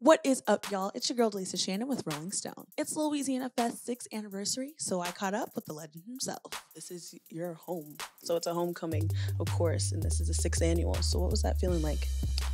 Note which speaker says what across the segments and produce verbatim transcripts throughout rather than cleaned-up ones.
Speaker 1: What is up, y'all? It's your girl, Lisa Shannon with Rolling Stone. It's Louisiana Fest sixth anniversary, so I caught up with the legend himself. This is your home. So it's a homecoming, of course, and this is the sixth annual. So what was that feeling like?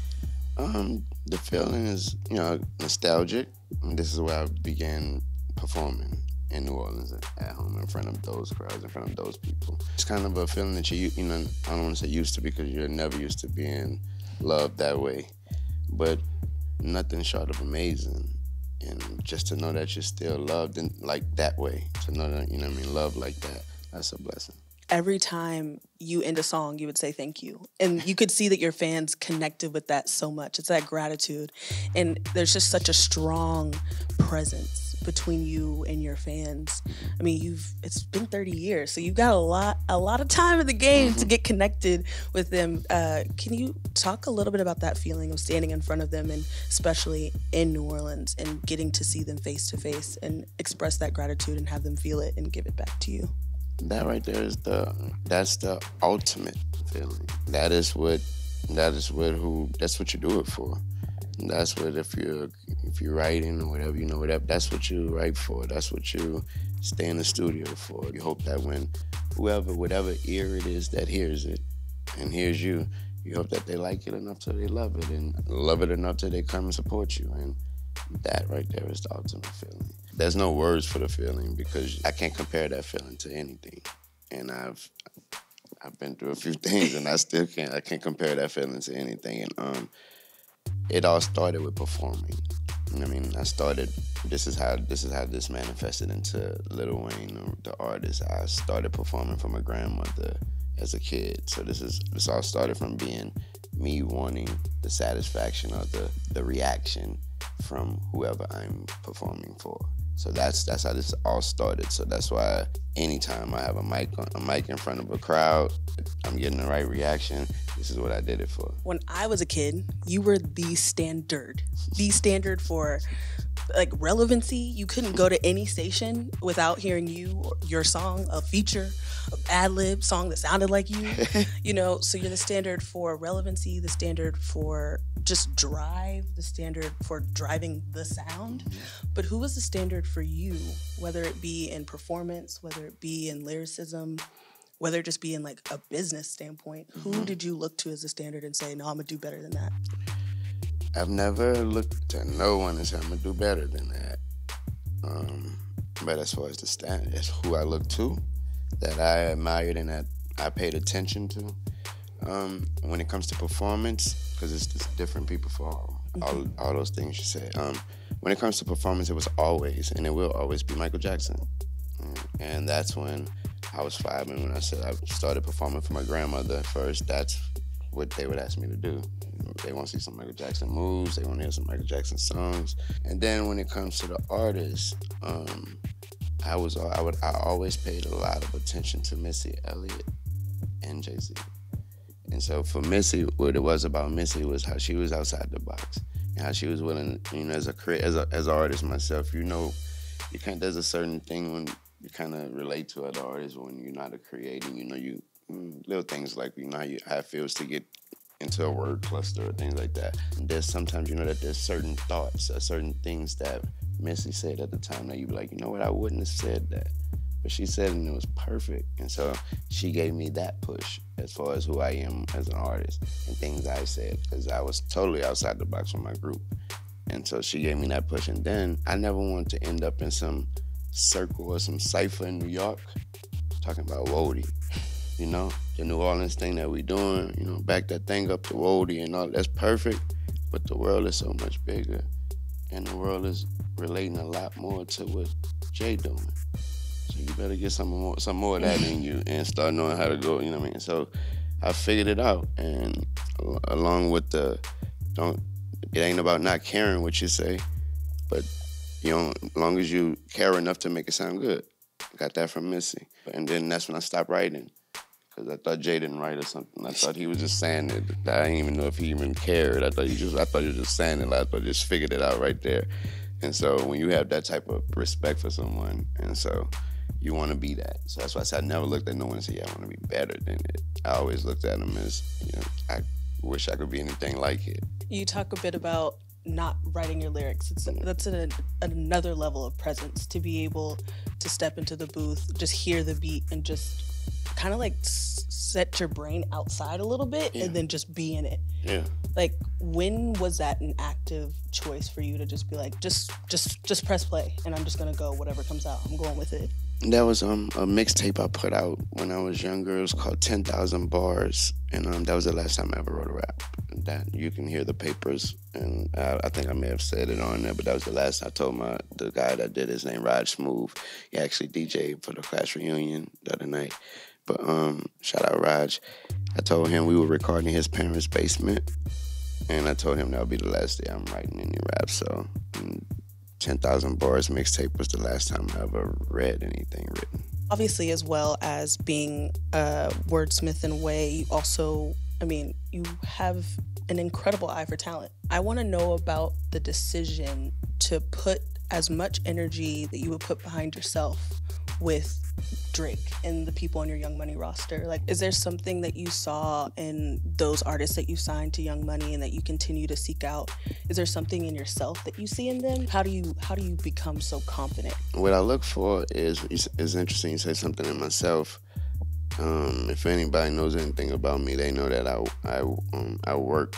Speaker 2: Um, the feeling is, you know, nostalgic. And this is where I began performing in New Orleans at home in front of those crowds, in front of those people. It's kind of a feeling that you, you know, I don't want to say used to because you're never used to being loved that way. But nothing short of amazing. And just to know that you're still loved in, like that way, to know that, you know what I mean, loved like that, that's a blessing.
Speaker 1: Every time you end a song, you would say thank you. And you could see that your fans connected with that so much. It's that gratitude. And there's just such a strong presence between you and your fans. I mean, you've it's been thirty years, so you've got a lot a lot of time in the game mm-hmm. to get connected with them. Uh, can you talk a little bit about that feeling of standing in front of them, and especially in New Orleans, and getting to see them face to face and express that gratitude and have them feel it and give it back to you?
Speaker 2: That right there is the that's the ultimate feeling. That is what that is what who that's what you do it for. And that's what if you're if you're writing or whatever, you know, whatever, that's what you write for. That's what you stay in the studio for. You hope that when whoever, whatever ear it is that hears it and hears you, you hope that they like it enough till they love it, and love it enough till they come and support you. And that right there is the ultimate feeling. There's no words for the feeling because I can't compare that feeling to anything. And I've I've been through a few things, and I still can't I can't compare that feeling to anything. And um, it all started with performing. I mean, I started. This is how this is how this manifested into Lil Wayne, the artist. I started performing for my grandmother as a kid. So this is this all started from being me wanting the satisfaction of the the reaction from whoever I'm performing for. So that's that's how this all started. So that's why anytime I have a mic on, a mic in front of a crowd, I'm getting the right reaction. This is what I did it for.
Speaker 1: When I was a kid, you were the standard, the standard for like relevancy. You couldn't go to any station without hearing you, or your song, a feature, an ad-lib song that sounded like you. You know, so you're the standard for relevancy, the standard for just drive, the standard for driving the sound. Mm-hmm. But who was the standard for you, whether it be in performance, whether it be in lyricism, whether it just be in like a business standpoint? Mm-hmm. Who did you look to as a standard and say, no, I'm gonna do better than that?
Speaker 2: I've never looked to no one and said I'm gonna do better than that. Um, but as far as the standard, that's who I look to, that I admired and that I paid attention to. Um, when it comes to performance, because it's just different people for all, all, all those things you said. Um, when it comes to performance, it was always, and it will always be Michael Jackson. And that's when I was five, and when I said I started performing for my grandmother first, that's what they would ask me to do. They want to see some Michael Jackson moves, they want to hear some Michael Jackson songs. And then when it comes to the artists, um, I was I would I always paid a lot of attention to Missy Elliott and Jay-Z. And so for Missy, what it was about Missy was how she was outside the box and how she was willing, you know, as a as a as an artist myself, you know, you can't. There's a certain thing when you kind of relate to other artists when you know how to create, and you know you mm, little things like you know how, you, how it feels to get into a word cluster or things like that. And there's sometimes you know that there's certain thoughts, or certain things that Missy said at the time that you be like, you know what, I wouldn't have said that. But she said it and it was perfect. And so she gave me that push as far as who I am as an artist and things I said, because I was totally outside the box from my group. And so she gave me that push. And then I never wanted to end up in some circle or some cipher in New York talking about Wody. You know, the New Orleans thing that we doing, you know, back that thing up to Wody and all, that's perfect. But the world is so much bigger. And the world is relating a lot more to what Jay doing. So you better get some more, some more of that in you and start knowing how to go, you know what I mean? So I figured it out. And along with the, don't, it ain't about not caring what you say, but you know, as long as you care enough to make it sound good. Got that from Missy. And then that's when I stopped writing, because I thought Jay didn't write or something. I thought he was just saying it. I didn't even know if he even cared. I thought he just, I thought he was just saying it. I thought he just figured it out right there. And so when you have that type of respect for someone, and so you want to be that. So that's why I said I never looked at no one and said, yeah, I want to be better than it. I always looked at him as, you know, I wish I could be anything like it.
Speaker 1: You talk a bit about not writing your lyrics. It's that's an, another level of presence to be able to step into the booth, just hear the beat, and just kind of like s- set your brain outside a little bit, yeah. and then just be in it.
Speaker 2: Yeah.
Speaker 1: Like, when was that an active choice for you to just be like, just just just press play, and I'm just gonna go whatever comes out. I'm going with it.
Speaker 2: That was um a mixtape I put out when I was younger. It was called ten thousand Bars, and um that was the last time I ever wrote a rap. And that you can hear the papers, and I, I think I may have said it on there, but that was the last I told my the guy that did his name Raj Smooth. He actually D J'd for the class reunion the other night. But um shout out Raj. I told him we were recording in his parents' basement, and I told him that would be the last day I'm writing any rap. So. And, ten thousand Bars mixtape was the last time I ever read anything written.
Speaker 1: Obviously, as well as being a wordsmith in a way, you also, I mean, you have an incredible eye for talent. I want to know about the decision to put as much energy that you would put behind yourself with Drake and the people on your Young Money roster. Like, is there something that you saw in those artists that you signed to Young Money and that you continue to seek out? Is there something in yourself that you see in them? How do you how do you become so confident?
Speaker 2: What I look for is is interesting. You say something in myself. Um, if anybody knows anything about me, they know that I I um, I work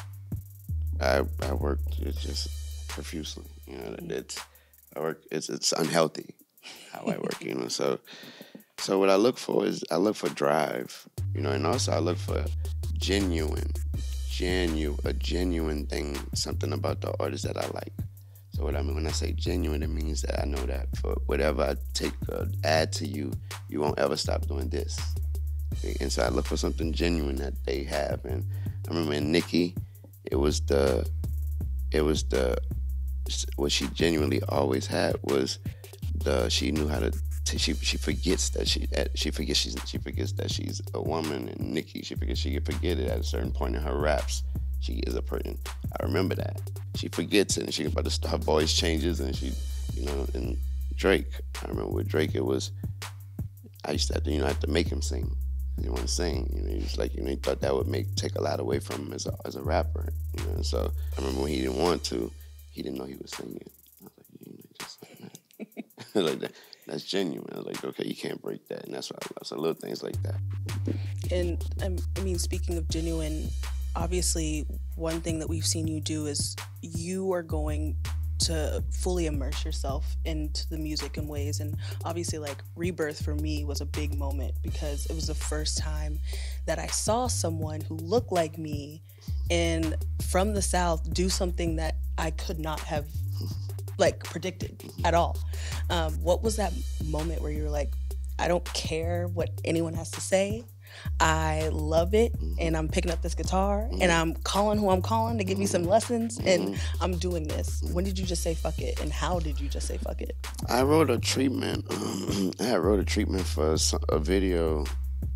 Speaker 2: I I work just profusely. You know, it's I work. It's it's unhealthy how I work. You know, so. So what I look for is I look for drive, you know, and also I look for genuine, genuine, a genuine thing, something about the artist that I like. So what I mean when I say genuine, it means that I know that for whatever I take, uh, add to you, you won't ever stop doing this. Okay? And so I look for something genuine that they have. And I remember in Nicki, it was the, it was the, what she genuinely always had was the, she knew how to. She she forgets that she she forgets she's she forgets that she's a woman. And Nicki, she forgets she can forget it at a certain point in her raps. She is a person. I remember that she forgets it, and she about to her voice changes, and she, you know, and Drake. I remember with Drake, it was I used to have to, you know, I have to make him sing. He didn't want to sing, you know. He was like, you know, he thought that would make take a lot away from him as a as a rapper, you know. And so I remember when he didn't want to, he didn't know he was singing. I was like, you know, just like that, like that. That's genuine. I was like, okay, you can't break that. And that's what I love. So little things like that.
Speaker 1: And um, I mean, speaking of genuine, obviously one thing that we've seen you do is you are going to fully immerse yourself into the music in ways. And obviously, like, Rebirth for me was a big moment because it was the first time that I saw someone who looked like me and from the South do something that I could not have like predicted at all. Um, what was that moment where you were like, I don't care what anyone has to say. I love it, and I'm picking up this guitar, and I'm calling who I'm calling to give me some lessons, and I'm doing this. When did you just say fuck it, and how did you just say fuck it?
Speaker 2: I wrote a treatment. I wrote a treatment for a video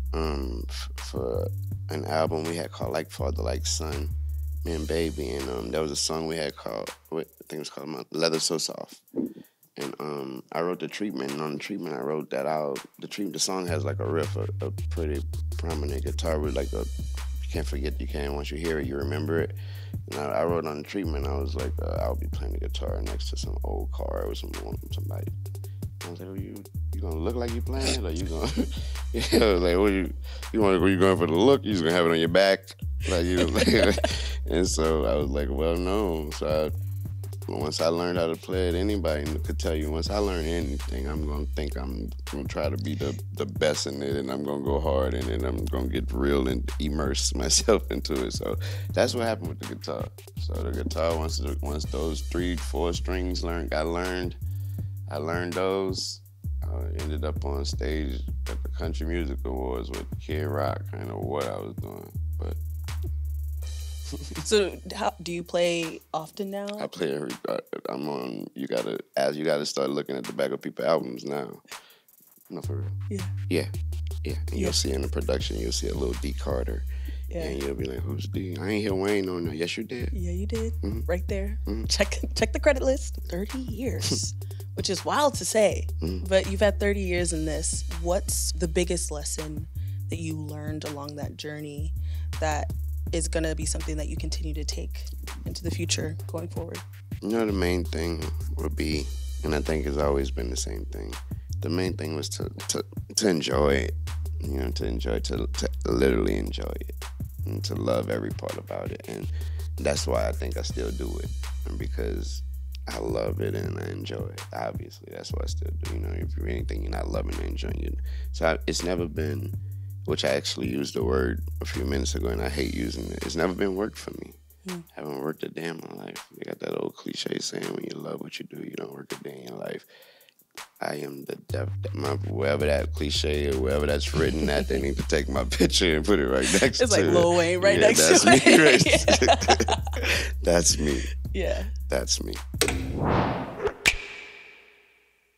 Speaker 2: um, for an album we had called Like Father, Like Son, Me and Baby, and um, there was a song we had called, I think it was called Leather So Soft. And um, I wrote the treatment, and on the treatment, I wrote that out. The treatment, the song has like a riff, a, a pretty prominent guitar with like a, you can't forget, you can't, once you hear it, you remember it. And I, I wrote on the treatment, I was like, uh, I'll be playing the guitar next to some old car or some somebody. I was like, oh, you you gonna look like you playing it, or you gonna, yeah, I was like, what you, you want, you going for the look? You just gonna have it on your back, like you, like, and so I was like, well, no. So I, once I learned how to play it, anybody could tell you, once I learn anything, I'm going to think I'm going to try to be the, the best in it, and I'm going to go hard in it, and I'm going to get real and immerse myself into it. So that's what happened with the guitar. So the guitar, once once those three, four strings learned, got learned, I learned those. I ended up on stage at the Country Music Awards with Kid Rock. I didn't know what I was doing, but...
Speaker 1: So, how, do you play often now?
Speaker 2: I play every. I'm on. You gotta as you gotta start looking at the back of people's albums now. No, for real.
Speaker 1: Yeah.
Speaker 2: Yeah, yeah. And
Speaker 1: yeah.
Speaker 2: You'll see in the production, you'll see a little D Carter, yeah. And you'll be like, "Who's D? I ain't hear Wayne on there." Yes, you did.
Speaker 1: Yeah, you did.
Speaker 2: Mm-hmm.
Speaker 1: Right there.
Speaker 2: Mm-hmm.
Speaker 1: Check check the credit list. Thirty years, which is wild to say, mm-hmm. But you've had thirty years in this. What's the biggest lesson that you learned along that journey that is going to be something that you continue to take into the future going forward?
Speaker 2: You know, the main thing would be, and I think it's always been the same thing, the main thing was to, to, to enjoy it, you know, to enjoy, to, to literally enjoy it, and to love every part about it. And that's why I think I still do it, because I love it and I enjoy it. Obviously, that's what I still do. You know, if you're anything you're not loving and enjoying it. So I, it's never been, which I actually used the word a few minutes ago, and I hate using it. It's never been work for me. Mm. I haven't worked a day in my life. They got that old cliche saying, when you love what you do, you don't work a day in your life. I am the def, my, wherever that cliche or wherever that's written at, they need to take my picture and put it right next
Speaker 1: it's
Speaker 2: to it.
Speaker 1: It's like Lil Wayne right
Speaker 2: yeah,
Speaker 1: next
Speaker 2: that's
Speaker 1: to
Speaker 2: me,
Speaker 1: it.
Speaker 2: right? That's me.
Speaker 1: Yeah.
Speaker 2: That's me.